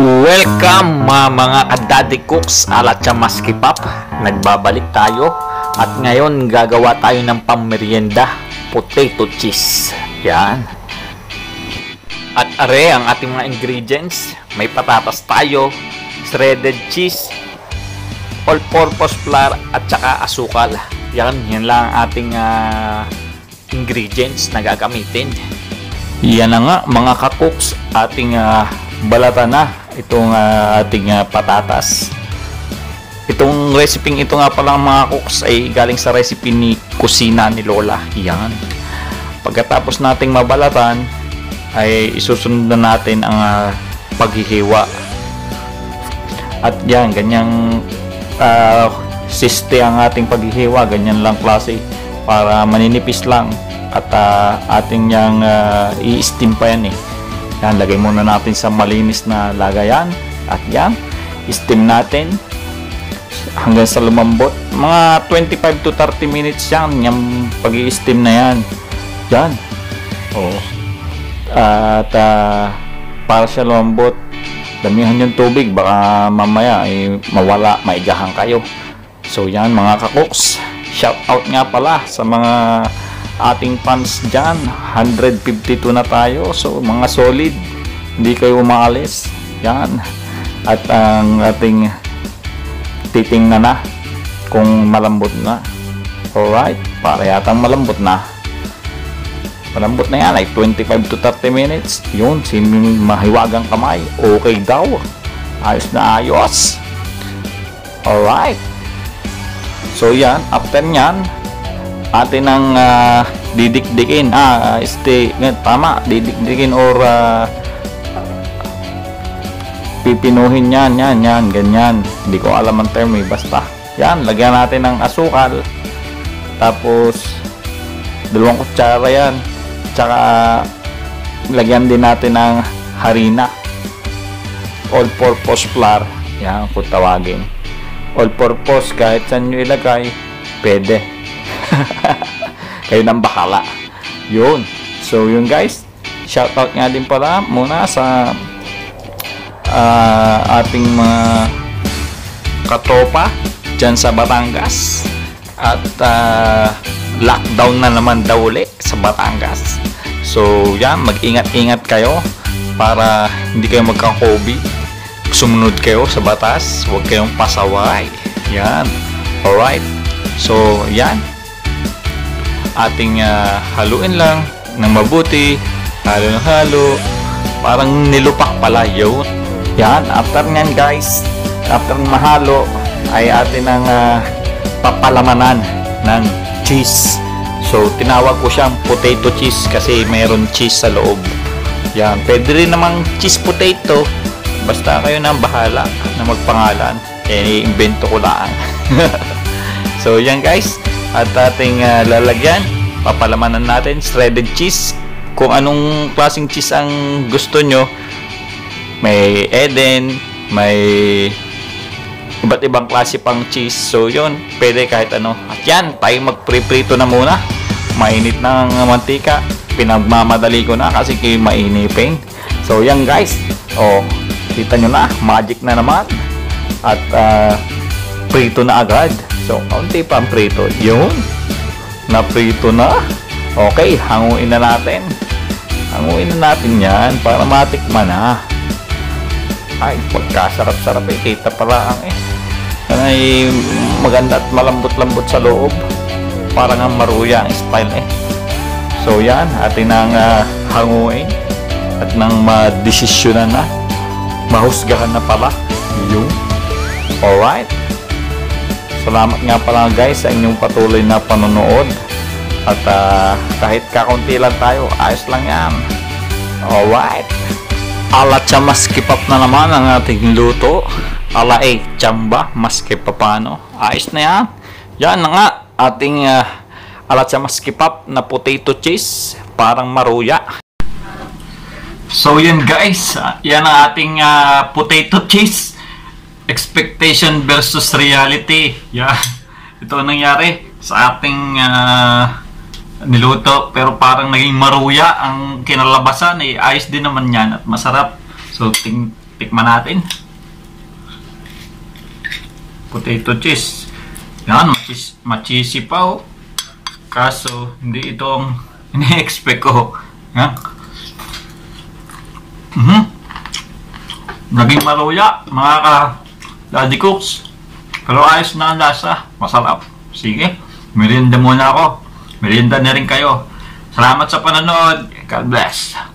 Welcome mga kadaddy cooks alat sa maskipap. Nagbabalik tayo at ngayon gagawa tayo ng pammeryenda, potato cheese. Yan. At are ang ating mga ingredients. May patatas tayo, shredded cheese, all-purpose flour at saka asukal. Yan lang ang ating ingredients na gagamitin. Yan na nga mga ka-cooks, ating balatan na itong ating patatas. Itong recipe ito nga pala mga cooks ay galing sa recipe ni kusina ni Lola. Yan. Pagkatapos nating mabalatan ay isusunod na natin ang paghihiwa. At yan, ganyang siste ang ating paghihiwa. Ganyan lang klase para maninipis lang. At ating yang i-steam pa yan eh. Yan, lagay muna natin sa malinis na lagayan. At yan, steam natin hanggang sa lumambot. Mga 25 to 30 minutes yan, yung pag-i-steam na yan. Yan. Oh. At para siya lumambot, damihan yung tubig. Baka mamaya ay mawala, maigahan kayo. So yan mga ka-cooks. Shout out nga pala sa mga ating fans dyan. 152 na tayo, so mga solid, hindi kayo umaalis. Yan. At ang ating titingnan na kung malambot na. Alright, para yatang malambot na yan ay 25 to 30 minutes. Yun, mahiwagang kamay, okay daw, ayos na ayos. Alright, so yan, after nyan atin ang didikdikin, tama, didikdikin or pipinuhin yan, ganyan, hindi ko alam ang term eh, basta yan, lagyan natin ng asukal, tapos 2 kutsara yan, tsaka lagyan din natin ng harina, all purpose flour, yan kung tawagin, all purpose, kahit saan nyo ilagay pwede. Kayo nang bahala. Yun. So yun guys, shoutout nga din pala muna sa ating mga katropa dyan sa Batangas. At lockdown na naman daw ulit sa Batangas. So yan, mag-ingat-ingat kayo para hindi kayo magka-COVID. Sumunod kayo sa batas, huwag kayong pasaway. Yan. Alright. So yan, ating haluin lang ng mabuti, halo, parang nilupak pala yun. Yan, after nyan guys, after mahalo ay atin ang papalamanan ng cheese. So tinawag ko siyang potato cheese kasi mayroon cheese sa loob. Yan, pwede rin namang cheese potato, basta kayo na bahala na magpangalan, i-invento ko lang. So yan guys, at ating lalagyan, papalamanan natin shredded cheese. Kung anong klaseng cheese ang gusto nyo, may Eden, may iba't ibang klase pang cheese. So yun, pwede kahit ano. At yan, tayo magpriprito na muna. Mainit na ang mantika, pinagmamadali ko na kasi kayo mainipin. So yan guys, oh, kita nyo na, magic na naman. At prito na agad. So, kaunti pa ang prito. Yun. Naprito na. Okay, hanguin na natin. Hanguin na natin yan para matikman na. Ay, pagkasarap-sarap eh. Kita pala ang ay maganda at malambot-lambot sa loob. Parang ang maruya ang style eh. So, yan. Atin ang hanguin. At nang madesisyonan na. Mahusgahan na pala. Yun. Alright. Salamat nga pala guys sa inyong patuloy na panonood. At kahit kakaunti lang tayo, ayos lang yan. Alright. Alat sa maskipap na naman ang ating luto. Ala tsamba, maskipapano. Ayos na yan. Yan na nga, ating alat sa maskipap na potato cheese. Parang maruya. So yan guys, yan ang ating potato cheese. Expectation versus reality. Yeah. Ito ang nangyari sa ating niluto, pero parang naging maruya ang kinalabasan. Ayos din naman yan at masarap. So tikman natin. Potato cheese. Yan, machisi pa oh. Kaso, hindi itong ini-expect ko. Yan. Naging maluya, mga ka-daddy cooks. Pero ayos na ang lasa. Masarap. Sige, merienda muna ako. Merienda na rin kayo. Salamat sa panonood. God bless.